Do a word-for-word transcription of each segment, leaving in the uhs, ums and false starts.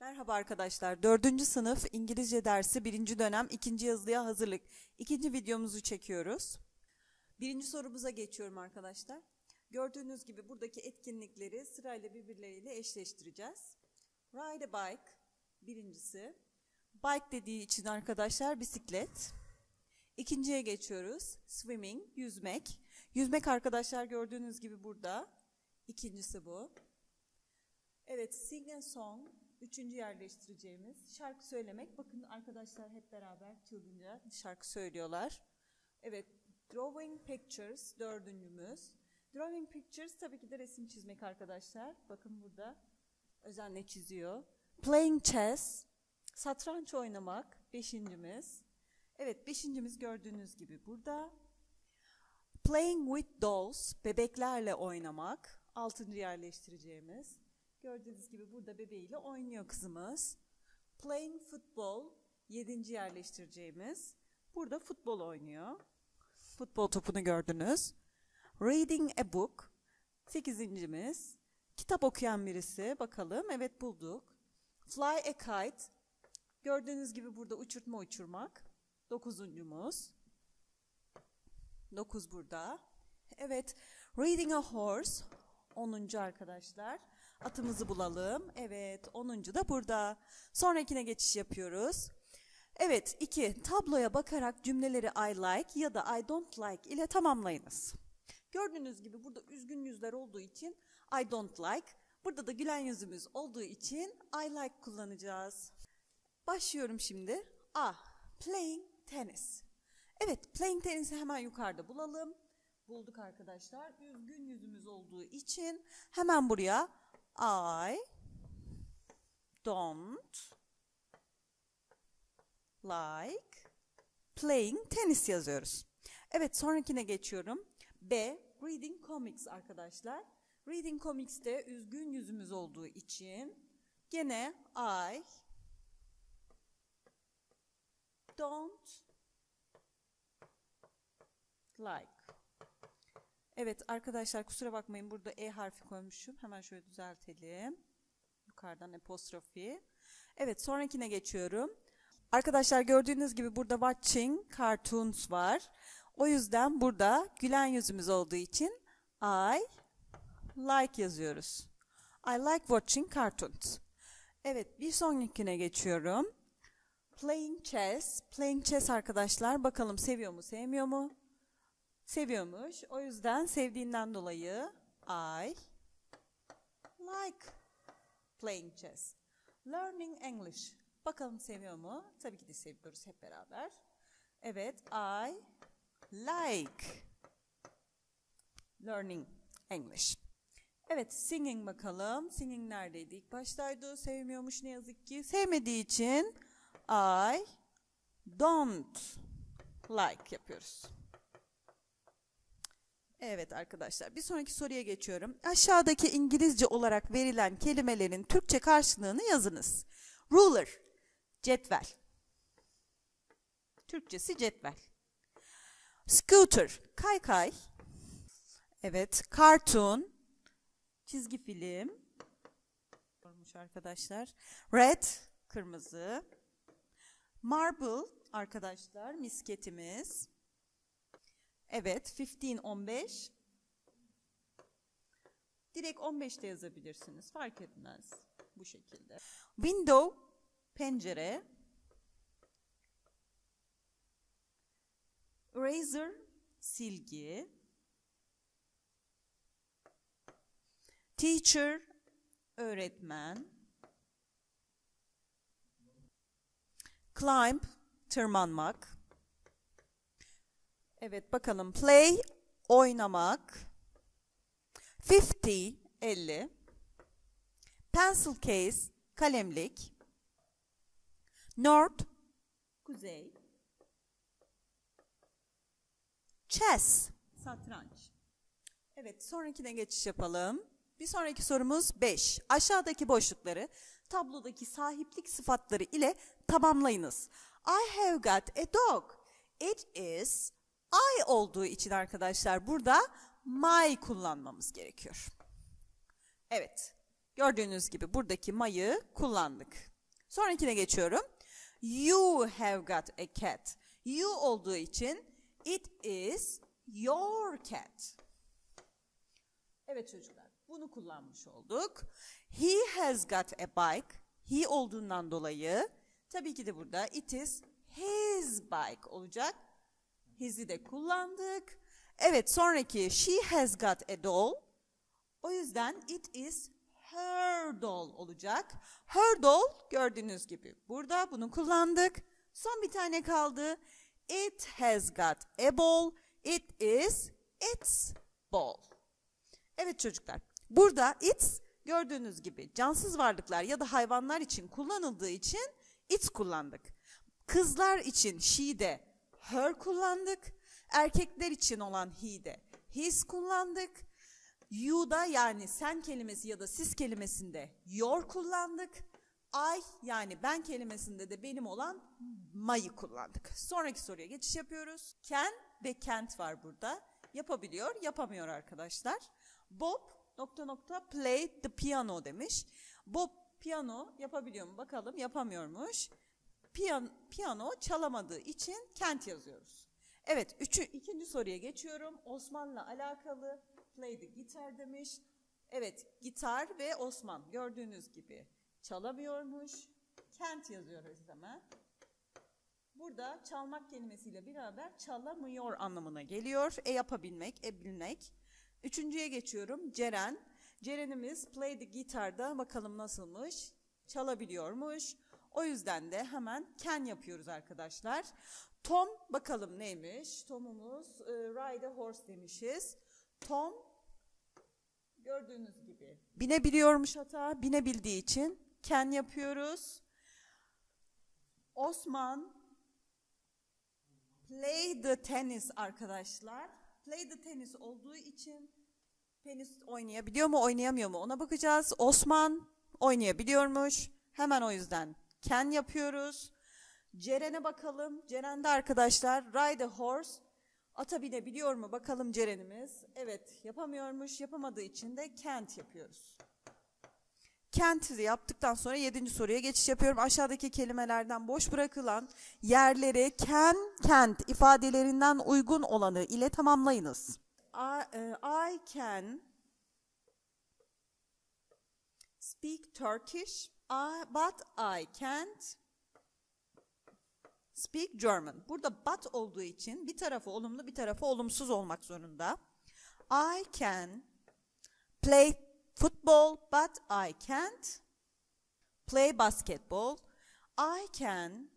Merhaba arkadaşlar. Dördüncü sınıf İngilizce dersi birinci dönem ikinci yazılıya hazırlık. İkinci videomuzu çekiyoruz. Birinci sorumuza geçiyorum arkadaşlar. Gördüğünüz gibi buradaki etkinlikleri sırayla birbirleriyle eşleştireceğiz. Ride a bike birincisi. Bike dediği için arkadaşlar bisiklet. İkinciye geçiyoruz. Swimming, yüzmek. Yüzmek arkadaşlar gördüğünüz gibi burada. İkincisi bu. Evet, sing a song. Üçüncü yerleştireceğimiz şarkı söylemek. Bakın arkadaşlar hep beraber çılgınca şarkı söylüyorlar. Evet, drawing pictures dördüncümüz. Drawing pictures tabii ki de resim çizmek arkadaşlar. Bakın burada özenle çiziyor. Playing chess, satranç oynamak beşincimiz. Evet, beşincimiz gördüğünüz gibi burada. Playing with dolls, bebeklerle oynamak. Altıncı yerleştireceğimiz. Gördüğünüz gibi burada bebeğiyle oynuyor kızımız. Playing football, yedinci yerleştireceğimiz. Burada futbol oynuyor. Futbol topunu gördünüz. Reading a book, sekizincimiz. Kitap okuyan birisi, bakalım. Evet, bulduk. Fly a kite, gördüğünüz gibi burada uçurtma uçurmak. Dokuzuncumuz. Dokuz burada. Evet, reading a horse, onuncu arkadaşlar. Atımızı bulalım. Evet, onuncu da burada. Sonrakine geçiş yapıyoruz. Evet, iki. Tabloya bakarak cümleleri I like ya da I don't like ile tamamlayınız. Gördüğünüz gibi burada üzgün yüzler olduğu için I don't like. Burada da gülen yüzümüz olduğu için I like kullanacağız. Başlıyorum şimdi. A. Playing tennis. Evet, playing tennis'i hemen yukarıda bulalım. Bulduk arkadaşlar. Üzgün yüzümüz olduğu için hemen buraya I don't like playing tennis yazıyoruz. Evet, sonrakine geçiyorum. B. Reading comics arkadaşlar. Reading comics'te üzgün yüzümüz olduğu için gene I don't like. Evet arkadaşlar, kusura bakmayın, burada E harfi koymuşum. Hemen şöyle düzeltelim. Yukarıdan apostrofi. Evet, sonrakine geçiyorum. Arkadaşlar gördüğünüz gibi burada watching cartoons var. O yüzden burada gülen yüzümüz olduğu için I like yazıyoruz. I like watching cartoons. Evet, bir sonrakine geçiyorum. Playing chess. Playing chess arkadaşlar, bakalım seviyor mu sevmiyor mu? Seviyormuş. O yüzden sevdiğinden dolayı I like playing chess. Learning English. Bakalım seviyor mu? Tabii ki de seviyoruz hep beraber. Evet, I like learning English. Evet, singing bakalım. Singing neredeydi? İlk baştaydı. Sevmiyormuş ne yazık ki. Sevmediği için I don't like yapıyoruz. Evet arkadaşlar, bir sonraki soruya geçiyorum. Aşağıdaki İngilizce olarak verilen kelimelerin Türkçe karşılığını yazınız. Ruler, cetvel. Türkçesi cetvel. Scooter, kaykay. Evet, cartoon, çizgi film. Olmuş arkadaşlar. Red, kırmızı. Marble arkadaşlar, misketimiz. Evet, on beş, on beş. Direkt on beş de yazabilirsiniz. Fark etmez. Bu şekilde. Window, pencere. Eraser, silgi. Teacher, öğretmen. Climb, tırmanmak. Evet, bakalım. Play, oynamak. elli, elli. Pencil case, kalemlik. North, kuzey. Chess, satranç. Evet, sonrakine geçiş yapalım. Bir sonraki sorumuz beş. Aşağıdaki boşlukları tablodaki sahiplik sıfatları ile tamamlayınız. I have got a dog. It is I olduğu için arkadaşlar burada my kullanmamız gerekiyor. Evet, gördüğünüz gibi buradaki my'ı kullandık. Sonrakine geçiyorum. You have got a cat. You olduğu için it is your cat. Evet çocuklar, bunu kullanmış olduk. He has got a bike. He olduğundan dolayı tabii ki de burada it is his bike olacak. His'i de kullandık. Evet, sonraki she has got a doll. O yüzden it is her doll olacak. Her doll gördüğünüz gibi burada bunu kullandık. Son bir tane kaldı. It has got a ball. It is its ball. Evet çocuklar, burada its gördüğünüz gibi cansız varlıklar ya da hayvanlar için kullanıldığı için its kullandık. Kızlar için she'de her kullandık. Erkekler için olan he'de his kullandık. You'da yani sen kelimesi ya da siz kelimesinde your kullandık. I yani ben kelimesinde de benim olan my'ı kullandık. Sonraki soruya geçiş yapıyoruz. Can ve can't var burada. Yapabiliyor, yapamıyor arkadaşlar. Bob nokta nokta play the piano demiş. Bob piyano yapabiliyor mu? Bakalım, yapamıyormuş. Piyan, piyano çalamadığı için can't yazıyoruz. Evet, üçü, ikinci soruya geçiyorum. Osman'la alakalı play the guitar demiş. Evet, gitar ve Osman gördüğünüz gibi çalamıyormuş. Can't yazıyoruz hemen. Burada çalmak kelimesiyle beraber çalamıyor anlamına geliyor. E yapabilmek, e bilmek. Üçüncüye geçiyorum. Ceren. Ceren'imiz play the guitar'da bakalım nasılmış? Çalabiliyormuş. O yüzden de hemen can yapıyoruz arkadaşlar. Tom bakalım neymiş? Tom'umuz e, ride a horse demişiz. Tom gördüğünüz gibi binebiliyormuş, hatta binebildiği için can yapıyoruz. Osman play the tennis arkadaşlar. Play the tennis olduğu için tenis oynayabiliyor mu oynayamıyor mu ona bakacağız. Osman oynayabiliyormuş. Hemen o yüzden can yapıyoruz. Ceren'e bakalım. Ceren de arkadaşlar ride a horse. Ata binebiliyor mu bakalım Ceren'imiz. Evet, yapamıyormuş. Yapamadığı için de can't yapıyoruz. Can't'i yaptıktan sonra yedinci soruya geçiş yapıyorum. Aşağıdaki kelimelerden boş bırakılan yerleri can, can't ifadelerinden uygun olanı ile tamamlayınız. I, uh, I can speak Turkish, I, but I can't speak German. Burada but olduğu için bir tarafı olumlu bir tarafı olumsuz olmak zorunda. I can play football, but I can't play basketball. I can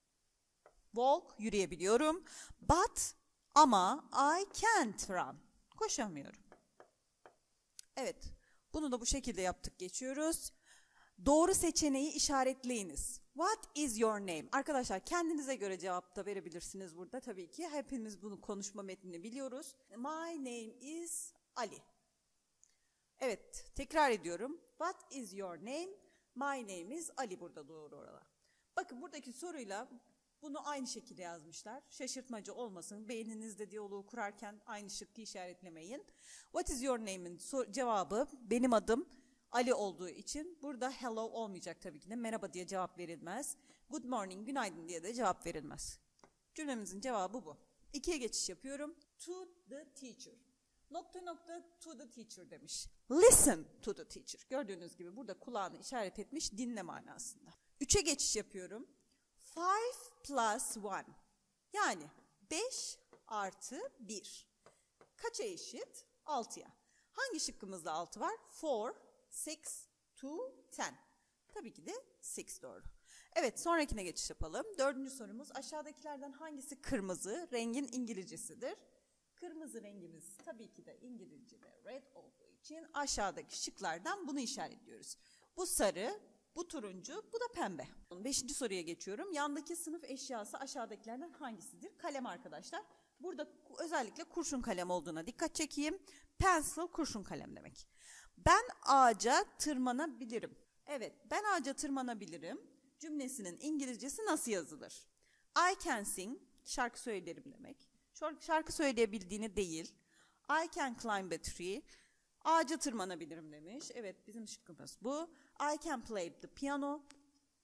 walk, yürüyebiliyorum. But, ama I can't run, koşamıyorum. Evet, bunu da bu şekilde yaptık, geçiyoruz. Doğru seçeneği işaretleyiniz. What is your name? Arkadaşlar kendinize göre cevap da verebilirsiniz burada tabii ki. Hepimiz bunu konuşma metnini biliyoruz. My name is Ali. Evet, tekrar ediyorum. What is your name? My name is Ali, burada doğru oralar. Bakın buradaki soruyla bunu aynı şekilde yazmışlar. Şaşırtmacı olmasın. Beyninizde diyaloğu kurarken aynı şıkkı işaretlemeyin. What is your name'in cevabı benim adım Ali olduğu için burada hello olmayacak tabii ki de. Merhaba diye cevap verilmez. Good morning, günaydın diye de cevap verilmez. Cümlemizin cevabı bu. İkiye geçiş yapıyorum. To the teacher. Nokta nokta to the teacher demiş. Listen to the teacher. Gördüğünüz gibi burada kulağını işaret etmiş, dinle manasında. Üçe geçiş yapıyorum. Five plus one. Yani beş artı bir. Kaça eşit? altıya. Hangi şıkkımızda altı var? Four, six, two, ten. Tabii ki de six doğru. Evet, sonrakine geçiş yapalım. Dördüncü sorumuz, aşağıdakilerden hangisi kırmızı rengin İngilizcesidir? Kırmızı rengimiz tabii ki de İngilizce'de red olduğu için aşağıdaki şıklardan bunu işaretliyoruz. Bu sarı, bu turuncu, bu da pembe. Beşinci soruya geçiyorum. Yandaki sınıf eşyası aşağıdakilerden hangisidir? Kalem arkadaşlar. Burada özellikle kurşun kalem olduğuna dikkat çekeyim. Pencil, kurşun kalem demek. Ben ağaca tırmanabilirim. Evet, ben ağaca tırmanabilirim cümlesinin İngilizcesi nasıl yazılır? I can sing, şarkı söylerim demek. Şarkı söyleyebildiğini değil. I can climb a tree, ağaca tırmanabilirim demiş. Evet, bizim şıkkımız bu. I can play the piano,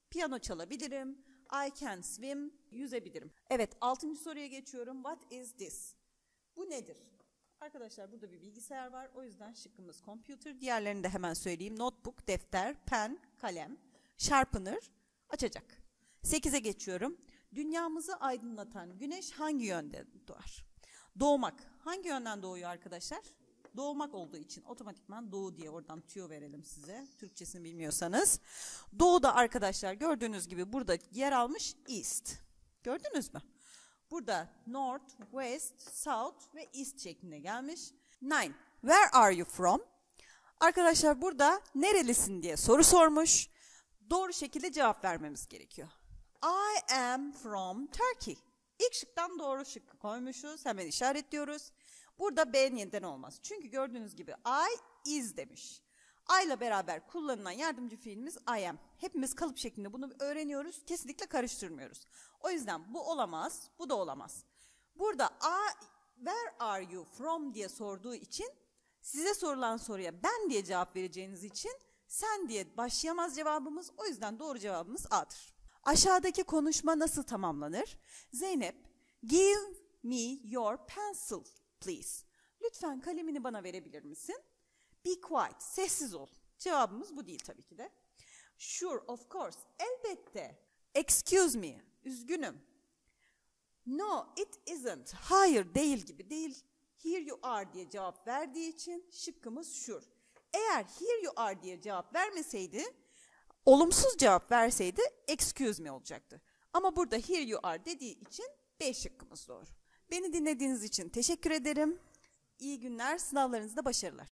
Piyano çalabilirim. I can swim. Yüzebilirim. Evet, altıncı soruya geçiyorum. What is this? Bu nedir? Arkadaşlar burada bir bilgisayar var. O yüzden şıkkımız computer. Diğerlerini de hemen söyleyeyim. Notebook, defter, pen, kalem, sharpener, açacak. sekize geçiyorum. Dünyamızı aydınlatan güneş hangi yönde doğar? Doğmak. Hangi yönden doğuyor arkadaşlar? Doğmak olduğu için otomatikman doğu diye oradan tüyo verelim size. Türkçesini bilmiyorsanız. Doğuda arkadaşlar gördüğünüz gibi burada yer almış east. Gördünüz mü? Burada north, west, south ve east şeklinde gelmiş. nine. Where are you from? Arkadaşlar burada nerelisin diye soru sormuş. Doğru şekilde cevap vermemiz gerekiyor. I am from Turkey. İlk şıktan doğru şıkkı koymuşuz. Hemen işaretliyoruz. Burada B neden olmaz. Çünkü gördüğünüz gibi I is demiş. I ile beraber kullanılan yardımcı fiilimiz I am. Hepimiz kalıp şeklinde bunu öğreniyoruz. Kesinlikle karıştırmıyoruz. O yüzden bu olamaz, bu da olamaz. Burada I, where are you from diye sorduğu için size sorulan soruya ben diye cevap vereceğiniz için sen diye başlayamaz cevabımız. O yüzden doğru cevabımız A'dır. Aşağıdaki konuşma nasıl tamamlanır? Zeynep, give me your pencil please. Lütfen kalemini bana verebilir misin? Be quiet, sessiz ol. Cevabımız bu değil tabii ki de. Sure, of course, elbette. Excuse me, üzgünüm. No, it isn't. Hayır, değil gibi değil. Here you are diye cevap verdiği için şıkkımız sure. Eğer here you are diye cevap vermeseydi, olumsuz cevap verseydi excuse me olacaktı. Ama burada here you are dediği için B şıkkımız doğru. Beni dinlediğiniz için teşekkür ederim. İyi günler, sınavlarınızda başarılar.